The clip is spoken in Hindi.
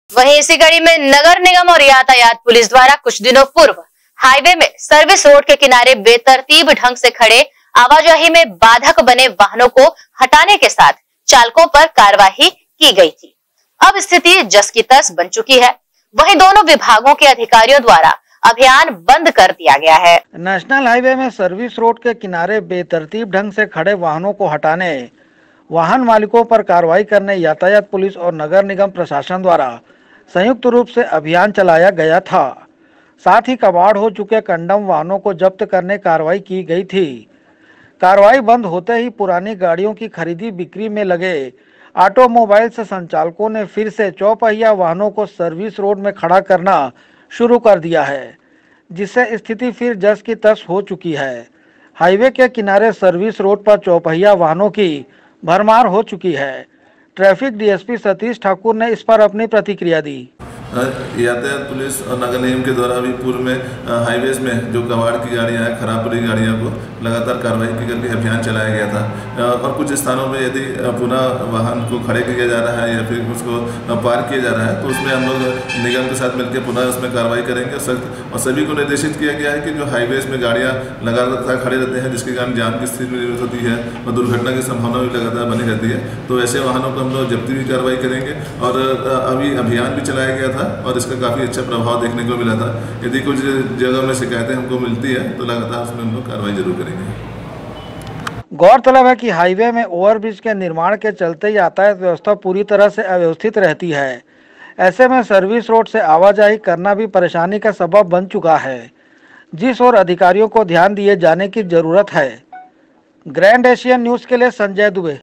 वहीं इसी कड़ी में नगर निगम और यातायात पुलिस द्वारा कुछ दिनों पूर्व हाईवे में सर्विस रोड के किनारे बेतरतीब ढंग से खड़े आवाजाही में बाधक बने वाहनों को हटाने के साथ चालकों पर कार्रवाई की गई थी। अब स्थिति जस की तस बन चुकी है। वहीं दोनों विभागों के अधिकारियों द्वारा अभियान बंद कर दिया गया है। नेशनल हाईवे में सर्विस रोड के किनारे बेतरतीब ढंग से खड़े वाहनों को हटाने, वाहन मालिकों पर कार्रवाई करने यातायात पुलिस और नगर निगम प्रशासन द्वारा संयुक्त रूप से अभियान चलाया गया था। साथ ही कबाड़ हो चुके कंडम वाहनों को जब्त करने कार्रवाई की गई थी। कार्रवाई बंद होते ही पुरानी गाड़ियों की खरीदी बिक्री में लगे ऑटोमोबाइल संचालकों ने फिर से चौपहिया वाहनों को सर्विस रोड में खड़ा करना शुरू कर दिया है, जिससे स्थिति फिर जस की तस हो चुकी है। हाईवे के किनारे सर्विस रोड पर चौपहिया वाहनों की भरमार हो चुकी है। ट्रैफिक डीएसपी सतीश ठाकुर ने इस पर अपनी प्रतिक्रिया दी। यातायात पुलिस और नगर निगम के द्वारा भी पूर्व में हाईवेज में जो कबाड़ की गाड़ियां हैं, खराब पड़ी गाड़ियों को लगातार कार्रवाई की करके अभियान चलाया गया था। और कुछ स्थानों में यदि पुनः वाहन को खड़े किया जा रहा है या फिर उसको पार किया जा रहा है तो उसमें हम लोग निगम के साथ मिलकर पुनः उसमें कार्रवाई करेंगे सख्त। और सभी को निर्देशित किया गया है कि जो हाईवेज में गाड़ियाँ लगातार खड़े रहते हैं, जिसके कारण जाम की स्थिति में होती है और दुर्घटना की संभावना भी लगातार बनी रहती है, तो ऐसे वाहनों को हम लोग जब्ती भी कार्रवाई करेंगे। और अभी अभियान भी चलाया गया था और इसका काफ़ी अच्छा प्रभाव देखने को मिला था। यदि कुछ जगह में शिकायतें हमको मिलती है तो लगातार उसमें हम लोग कार्रवाई जरूर करेंगे। गौरतलब है कि हाईवे में ओवरब्रिज के निर्माण के चलते यातायात व्यवस्था पूरी तरह से अव्यवस्थित रहती है। ऐसे में सर्विस रोड से आवाजाही करना भी परेशानी का सबब बन चुका है, जिस ओर अधिकारियों को ध्यान दिए जाने की जरूरत है। ग्रैंड एशियन न्यूज़ के लिए संजय दुबे।